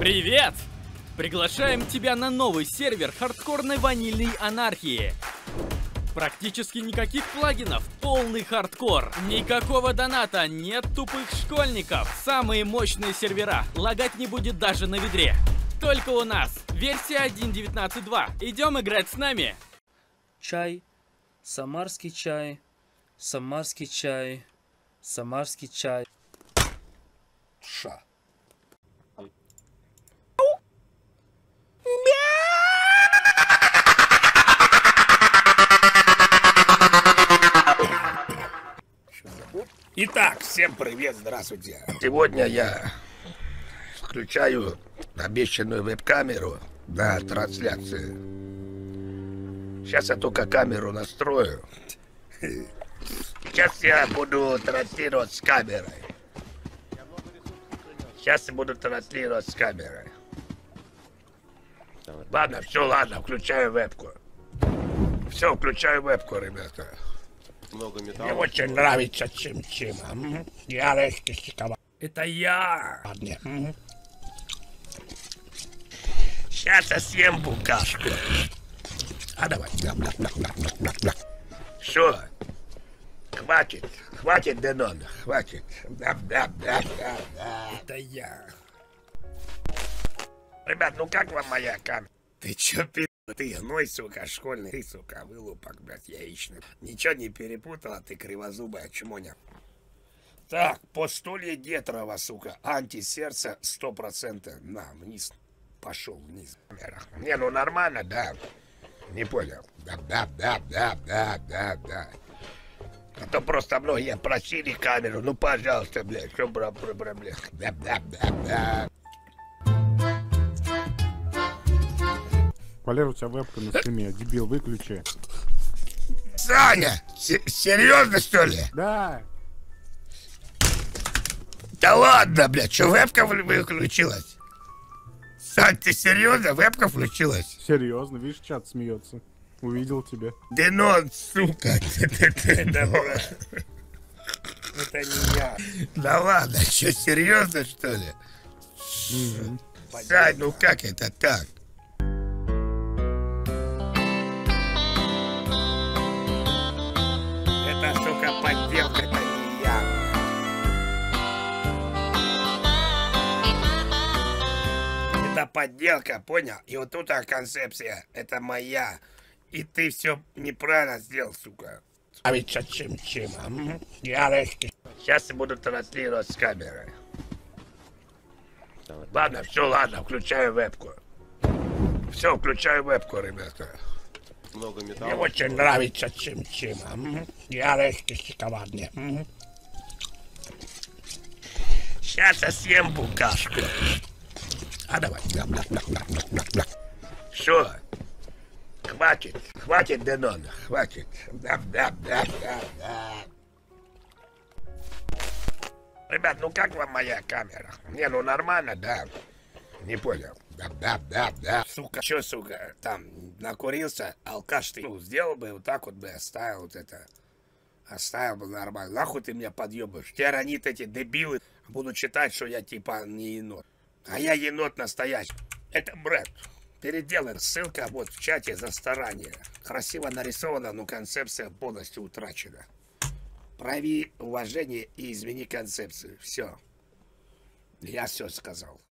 Привет! Приглашаем тебя на новый сервер хардкорной ванильной анархии. Практически никаких плагинов, полный хардкор. Никакого доната, нет тупых школьников. Самые мощные сервера, лагать не будет даже на ведре. Только у нас. Версия 1.19.2. Идем играть с нами. Чай, самарский чай, самарский чай, самарский чай. Ша. Итак, всем привет, здравствуйте. Сегодня я включаю обещанную веб-камеру на трансляции. Сейчас я только камеру настрою. Сейчас я буду транслировать с камерой. Сейчас я буду транслировать с камерой. Ладно, все, ладно, включаю вебку. Все, включаю вебку, ребята. Много металла. Мне очень нравится чим-чим. Я легкий. Это я. Сейчас я съем букашку. А давай. Все. Хватит, Денон, хватит. Это я. Ребят, ну как вам моя камера? Ты чё, ты гной, сука, школьный, ты, сука, вылупок, блядь, яичный. Ничего не перепутала, ты кривозубая чмоня. Так, постолье Гетрова, сука, антисердце 100%. На, вниз. Пошел вниз. Не, ну нормально, да. Не понял. Да. А то просто многие просили камеру. Ну, пожалуйста, блядь, что проблема? Да. Валера, у тебя вебка на стриме, дебил, выключи. Саня, серьезно, что ли? Да. Да ладно, блядь, что вебка выключилась? Сань, ты серьезно? Вебка включилась? Серьезно, видишь, чат смеется. Увидел тебя. Денон, сука. Это не я. Да ладно, что, серьезно, что ли? Сань, ну как это так? Это, сука, подделка, это не я. Это подделка, понял? И вот тут концепция, это моя. И ты все неправильно сделал, сука. А ведь чем? Я легкий. Сейчас я буду транслировать с камерой. Ладно, все, ладно, включаю вебку. Все, включаю вебку, ребята. Много металла. Мне очень нравится чем. Я легкий шоколадный. Сейчас я съем букашку. А давай. Все. Хватит, Денон, хватит. Да. Ребят, ну как вам моя камера? Не, ну нормально, да. Не понял. Да. Сука, что, сука, там накурился, алкаш ты. Ну, сделал бы вот так вот бы, оставил вот это. Оставил бы нормально. Нахуй ты меня подъебаешь? Тебя ранит эти дебилы. Буду читать, что я типа не енот. А я енот настоящий. Это бред. Переделан. Ссылка вот в чате за старание. Красиво нарисована, но концепция полностью утрачена. Прояви уважение и измени концепцию. Все. Я все сказал.